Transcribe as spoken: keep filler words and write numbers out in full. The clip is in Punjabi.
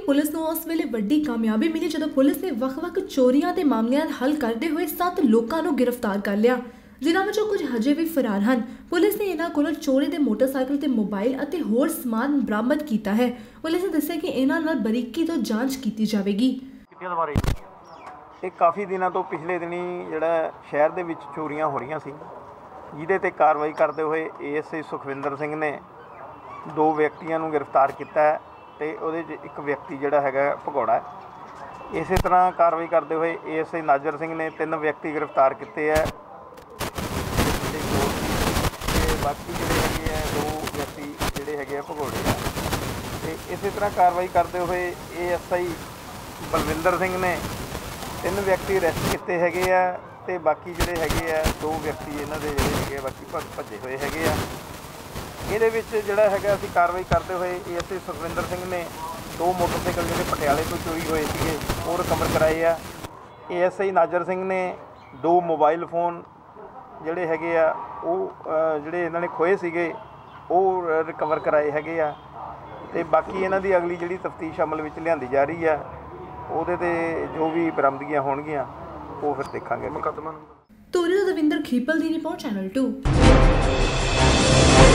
पुलिस ਨੂੰ ਉਸ ਵੇਲੇ ਵੱਡੀ ਕਾਮਯਾਬੀ ਮਿਲੀ ਜਦੋਂ ਪੁਲਿਸ ਨੇ ਵੱਖ-ਵੱਖ ਚੋਰੀਆਂ ਦੇ ਮਾਮਲਿਆਂ ਦਾ ਹੱਲ ਕਰਦੇ ਹੋਏ ਸੱਤ ਲੋਕਾਂ ਨੂੰ ਗ੍ਰਿਫਤਾਰ ਕਰ ਲਿਆ, ਜਿਨ੍ਹਾਂ ਵਿੱਚੋਂ ਕੁਝ ਹਜੇ ਵੀ ਫਰਾਰ ਹਨ। ਪੁਲਿਸ ਨੇ ਇਹਨਾਂ ਕੋਲੋਂ ਚੋਰੀ ਦੇ ਮੋਟਰਸਾਈਕਲ ਤੇ ਮੋਬਾਈਲ ਅਤੇ ਹੋਰ ਸਮਾਨ ਬਰਾਮਦ ਕੀਤਾ ਹੈ। ਪੁਲਿਸ ਨੇ ਦੱਸਿਆ ਕਿ ਇਹਨਾਂ ਨਾਲ ਬਰੀਕੀ ਤੋਂ ਜਾਂਚ ਕੀਤੀ ਜਾਵੇਗੀ। ਇਹ ਕਾਫੀ ਦਿਨਾਂ ਤੋਂ ਪਿਛਲੇ ਦਿਨੀ ਜਿਹੜਾ ਸ਼ਹਿਰ ਦੇ ਵਿੱਚ ਚੋਰੀਆਂ ਹੋ ਰਹੀਆਂ ਸੀ, ਜਿਹਦੇ ਤੇ ਕਾਰਵਾਈ ਕਰਦੇ ਹੋਏ ਏਐਸਆਈ ਸੁਖਵਿੰਦਰ ਸਿੰਘ ਨੇ ਦੋ ਵਿਅਕਤੀਆਂ ਨੂੰ ਗ੍ਰਿਫਤਾਰ ਕੀਤਾ ਹੈ ਤੇ ਉਹਦੇ 'ਚ ਇੱਕ ਵਿਅਕਤੀ ਜਿਹੜਾ ਹੈਗਾ ਭਗੌੜਾ ਹੈ। ਇਸੇ ਤਰ੍ਹਾਂ ਕਾਰਵਾਈ ਕਰਦੇ ਹੋਏ ਏਐਸਆਈ ਨਾਜ਼ਰ ਸਿੰਘ ਨੇ ਤਿੰਨ ਵਿਅਕਤੀ ਗ੍ਰਿਫਤਾਰ ਕੀਤੇ ਹੈ ਤੇ ਬਾਕੀ ਜਿਹੜੇ ਹੈਗੇ ਆ ਦੋ ਵਿਅਕਤੀ ਜਿਹੜੇ ਹੈਗੇ ਆ ਭਗੌੜੇ ਆ। ਤੇ ਇਸੇ ਤਰ੍ਹਾਂ ਕਾਰਵਾਈ ਕਰਦੇ ਹੋਏ ਏਐਸਆਈ ਬਲਵਿੰਦਰ ਸਿੰਘ ਨੇ ਤਿੰਨ ਵਿਅਕਤੀ ਅਰੈਸਟ ਕੀਤੇ ਹੈਗੇ ਆ ਤੇ ਬਾਕੀ ਜਿਹੜੇ ਹੈਗੇ ਆ ਦੋ ਵਿਅਕਤੀ ਇਹਨਾਂ ਦੇ ਜਿਹੜੇ ਹੈਗੇ ਬਾਕੀ ਭੱਜੇ ਹੋਏ ਹੈਗੇ ਆ। ਇਹਦੇ ਵਿੱਚ ਜਿਹੜਾ ਹੈਗਾ ਅਸੀਂ ਕਾਰਵਾਈ ਕਰਦੇ ਹੋਏ ਏਐਸਆਈ ਸੁਖਵਿੰਦਰ ਸਿੰਘ ਨੇ ਦੋ ਮੋਟਰਸਾਈਕਲ ਜਿਹੜੇ ਪਟਿਆਲੇ ਤੋਂ ਚੋਰੀ ਹੋਏ ਸੀਗੇ ਉਹ ਰਿਕਵਰ ਕਰਾਏ ਆ। ਏਐਸਆਈ ਨਾਜ਼ਰ ਸਿੰਘ ਨੇ ਦੋ ਮੋਬਾਈਲ ਫੋਨ ਜਿਹੜੇ ਹੈਗੇ ਆ ਉਹ ਜਿਹੜੇ ਇਹਨਾਂ ਨੇ ਖੋਏ ਸੀਗੇ ਉਹ ਰਿਕਵਰ ਕਰਾਏ ਹੈਗੇ ਆ। ਤੇ ਬਾਕੀ ਇਹਨਾਂ ਦੀ ਅਗਲੀ ਜਿਹੜੀ ਤਫਤੀਸ਼ ਅਮਲ ਵਿੱਚ ਲਿਆਂਦੀ ਜਾ ਰਹੀ ਆ, ਉਹਦੇ ਤੇ ਜੋ ਵੀ ਬਰਾਮਦਗੀਆਂ ਹੋਣਗੀਆਂ ਉਹ ਫਿਰ ਦੇਖਾਂਗੇ ਮੁਕੱਦਮਾ। ਤੋਰੀ ਦਵਿੰਦਰ ਖੀਪਲ ਦੀ ਰਿਪੋਰਟ, ਚੈਨਲ ਟੂ।